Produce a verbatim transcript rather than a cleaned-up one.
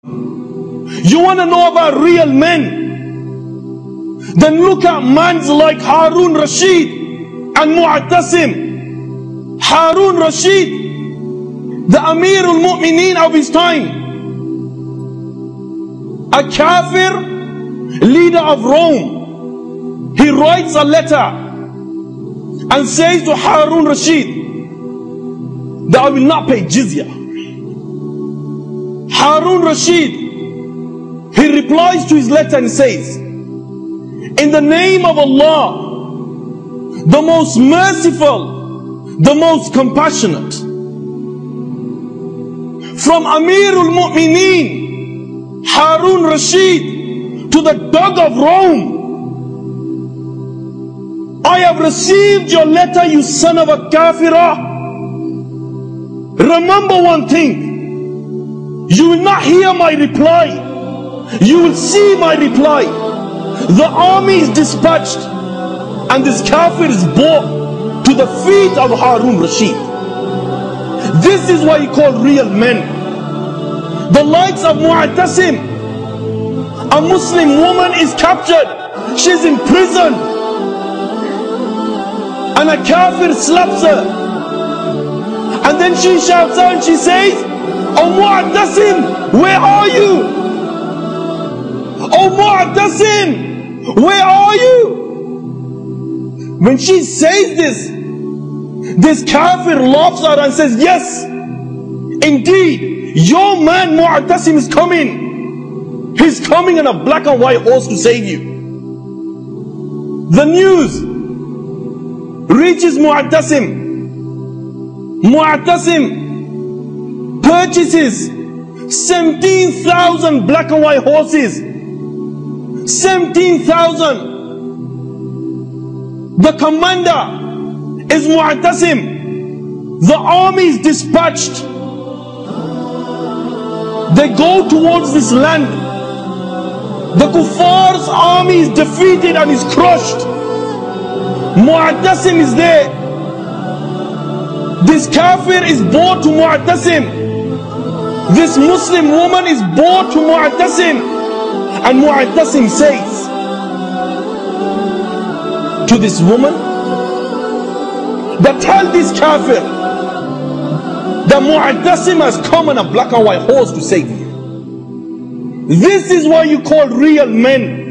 You want to know about real men? Then look at men like Harun Rashid and Mu'tasim. Harun Rashid, the Amir al-Mu'mineen of his time, a kafir, leader of Rome. He writes a letter and says to Harun Rashid that I will not pay jizya. Harun Rashid, he replies to his letter and says, in the name of Allah, the most merciful, the most compassionate, from Amir al-Mu'mineen Harun Rashid to the dog of Rome, I have received your letter, you son of a kafirah. Remember one thing, you will not hear my reply, you will see my reply. The army is dispatched and this kafir is brought to the feet of Harun Rashid. This is what you call real men. The likes of Mu'tasim, a Muslim woman is captured, she's in prison, and a kafir slaps her, and then she shouts out and she says, oh Mu'tasim, where are you? Oh Mu'tasim, where are you? When she says this, this kafir laughs at her and says, yes, indeed, your man Mu'tasim is coming. He's coming on a black and white horse to save you. The news reaches Mu'tasim. Mu'tasim purchases seventeen thousand black and white horses. seventeen thousand. The commander is Mu'tasim. The army is dispatched. They go towards this land. The Kuffar's army is defeated and is crushed. Mu'tasim is there. This kafir is brought to Mu'tasim. This Muslim woman is brought to Mu'tasim. And Mu'tasim says to this woman, that tell this kafir that Mu'tasim has come on a black and white horse to save you. This is what you call real men.